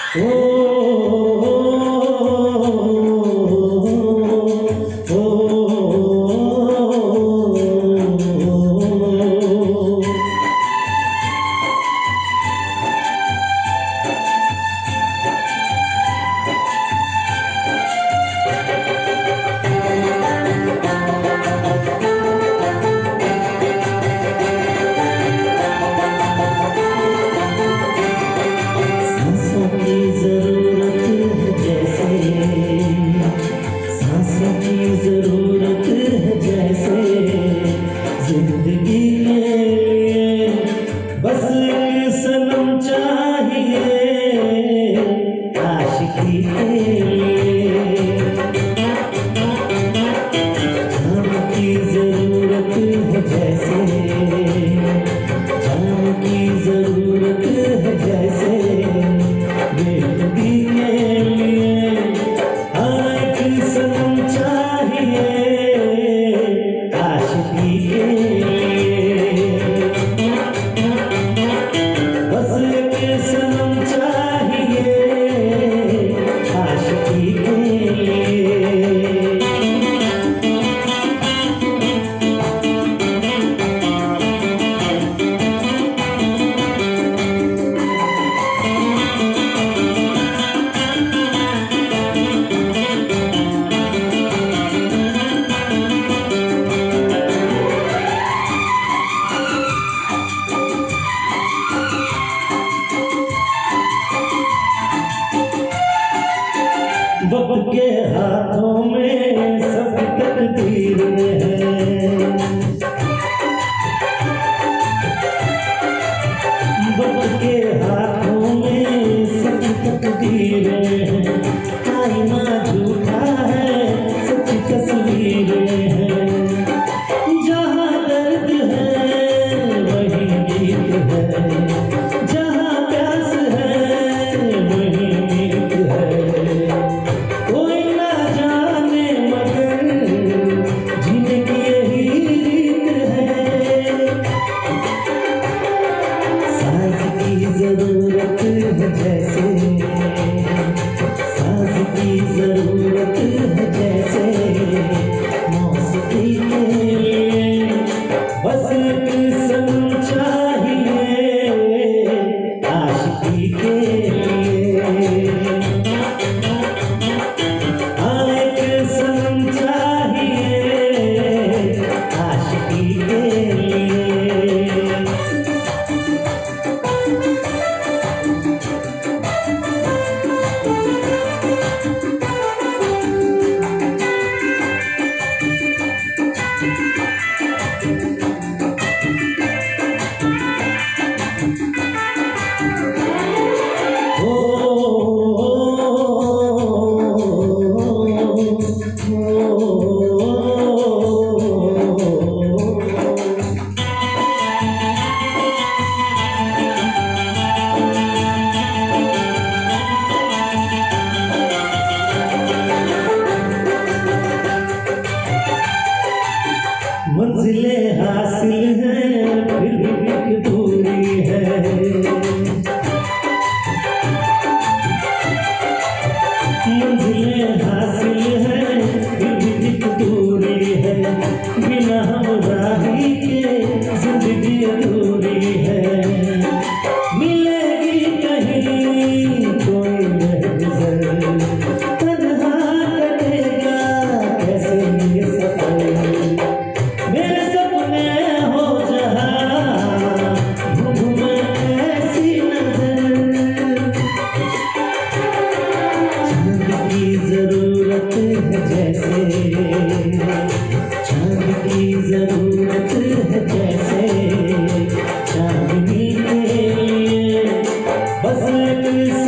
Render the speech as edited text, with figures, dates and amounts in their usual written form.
जरूरत है जैसे जिंदगी में बस एक सनम चाहिए आशिकी के लिए। जान की जरूरत है जैसे, जान की जरूरत है जैसे जिंदगी के लिए एक सनम चाहिए आशिकी के लिए। बस एक सनम चाहिए आशिकी के लिए। वक्त के हाथों में सब तकदीर है, वक्त के हाथों में सब तकदीर है। आईना झूठा है सच्ची तस्वीरें हैं, जहाँ दर्द है वही गीत है, जहाँ प्यास है वही मीत है। कोई ना जाने मगर जीने की यही रीत है। सांस की जरूरत है जैसे, सांस की जरूरत है जैसे मौसमी के लिए। बस एक सनम चाहिए आशिकी के लिए। एक सनम चाहिए आशिकी के लिए। मंजिलें हासिल हैं फिर भी एक दूरी है, मंजिलें हासिल हैं फिर भी एक दूरी है। बिना हमराही के जिंदगी अधूरी है। मिलेगी कहीं कोई महज़र, तन्हा कटेगा कैसे ये सफर। मेरे सपने हो जहाँ घूमे ऐसी नजर। चांद की जरूरत है जैसे, चांद की जरूरत है जैसे चांदनी के लिए। बस एक